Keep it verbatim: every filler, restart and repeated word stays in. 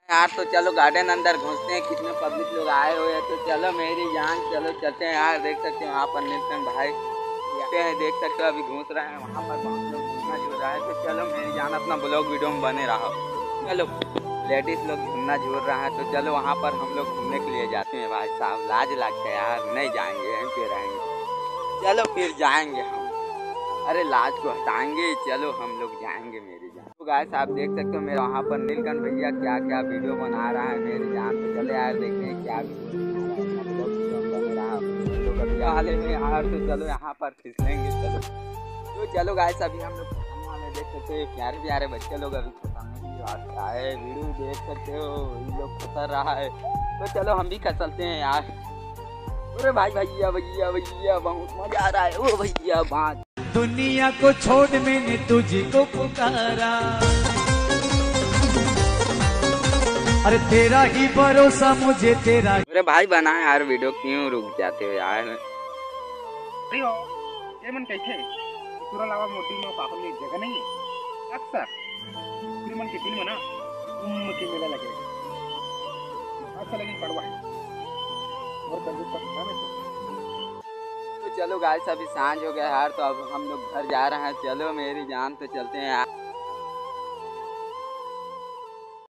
यार तो चलो गार्डन अंदर घुसते हैं, कितने पब्लिक लोग आए हुए हैं। तो चलो मेरी जान चलो चलते हैं यार। देख सकते हो वहाँ पर नीलकंठ भाई हैं, देख सकते हो अभी घूस रहे हैं वहाँ पर, बहुत लोग घूमना झूल रहा है। तो चलो मेरी जान अपना ब्लॉग वीडियो में बने रहो। चलो लेडीज लोग घूमना झूल रहा है, तो चलो वहाँ पर हम लोग घूमने के लिए जाते हैं। भाई साहब लाज लगता है यार, नहीं जाएंगे, यहीं पे रहेंगे। चलो फिर जाएंगे हम, अरे लाज को हटाएंगे, चलो हम लोग जाएंगे मेरी जान। तो गाइस आप देख सकते हो मेरे वहाँ पर नीलकंठ भैया क्या क्या वीडियो बना रहा है मेरी जान। तो चले यार देखते हैं क्या वीडियो बना रहा है, अपना ब्लॉग वीडियो में बने रहा लोग अभी हाल में यार। तो चलो यहाँ पर फिसलेंगे। चलो तो चलो गाइस अभी हम लोग खतरने वाले, देख सकते हो प्यारे प्यारे बच्चे लोग अभी खतरने की बात आए, वीडियो देख सकते हो इन लोग खतर रहा है। तो चलो हम भी खसलते हैं यार। अरे भाई भैया भैया भैया बहुत मजा आ रहा है। ओ भैया बात दुनिया को छोड़ मैंने तुझको पुकारा, अरे तेरा ही भरोसा मुझे तेरा। अरे भाई बना यार वीडियो, क्यों रुक जाते हो यार। अरे हो ये मन कैसे पूरा लावा मोटी में पापन में जगह नहीं है अक्सर फिर मन के फिल्म ना उम्म के मेला लगे अच्छा लगे पड़वा और कर दे ना। तो चलो गाइस अभी सांझ हो गया यार, तो अब हम लोग घर जा रहे हैं। चलो मेरी जान तो चलते हैं यार।